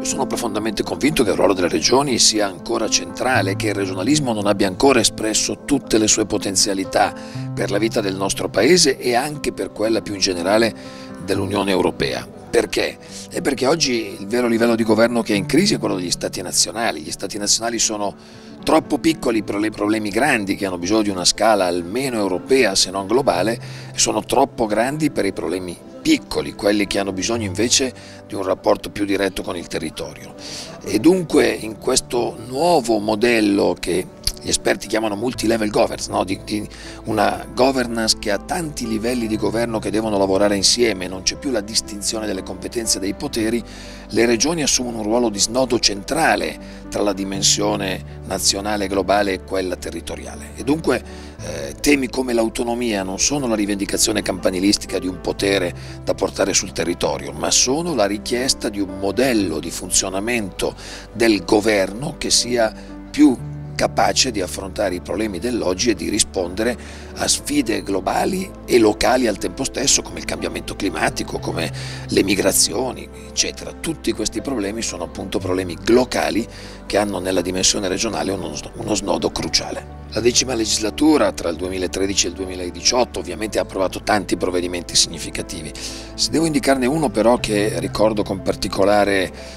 Sono profondamente convinto che il ruolo delle regioni sia ancora centrale, che il regionalismo non abbia ancora espresso tutte le sue potenzialità per la vita del nostro Paese e anche per quella più in generale dell'Unione Europea. Perché? È perché oggi il vero livello di governo che è in crisi è quello degli Stati nazionali. Gli Stati nazionali sono troppo piccoli per i problemi grandi che hanno bisogno di una scala almeno europea se non globale e sono troppo grandi per i problemi piccoli, quelli che hanno bisogno invece di un rapporto più diretto con il territorio. E dunque in questo nuovo modello che gli esperti chiamano multi-level governance, no? di una governance che ha tanti livelli di governo che devono lavorare insieme, non c'è più la distinzione delle competenze e dei poteri, le regioni assumono un ruolo di snodo centrale tra la dimensione nazionale, globale e quella territoriale. E dunque temi come l'autonomia non sono la rivendicazione campanilistica di un potere da portare sul territorio, ma sono la richiesta di un modello di funzionamento del governo che sia più capace di affrontare i problemi dell'oggi e di rispondere a sfide globali e locali al tempo stesso, come il cambiamento climatico, come le migrazioni, eccetera. Tutti questi problemi sono appunto problemi locali che hanno nella dimensione regionale uno snodo cruciale. La 10ª legislatura tra il 2013 e il 2018 ovviamente ha approvato tanti provvedimenti significativi. Se devo indicarne uno però che ricordo con particolare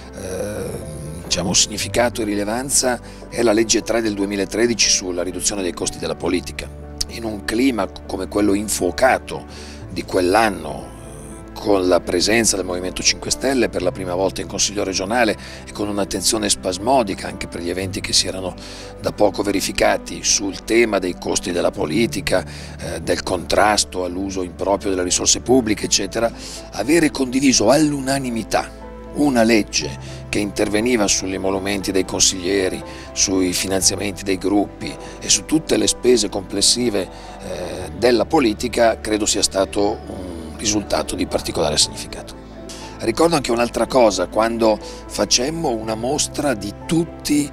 significato e rilevanza è la legge 3 del 2013 sulla riduzione dei costi della politica. In un clima come quello infuocato di quell'anno, con la presenza del Movimento 5 Stelle per la prima volta in Consiglio regionale e con un'attenzione spasmodica anche per gli eventi che si erano da poco verificati sul tema dei costi della politica, del contrasto all'uso improprio delle risorse pubbliche, eccetera, avere condiviso all'unanimità una legge che interveniva sugli emolumenti dei consiglieri, sui finanziamenti dei gruppi e su tutte le spese complessive della politica, credo sia stato un risultato di particolare significato. Ricordo anche un'altra cosa, quando facemmo una mostra di tutte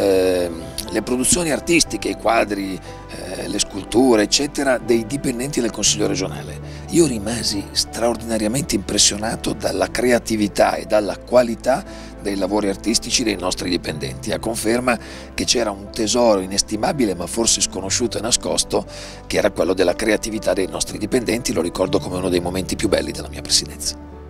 le produzioni artistiche, i quadri, le sculture, eccetera, dei dipendenti del Consiglio regionale. Io rimasi straordinariamente impressionato dalla creatività e dalla qualità dei lavori artistici dei nostri dipendenti, a conferma che c'era un tesoro inestimabile ma forse sconosciuto e nascosto, che era quello della creatività dei nostri dipendenti. Lo ricordo come uno dei momenti più belli della mia presidenza.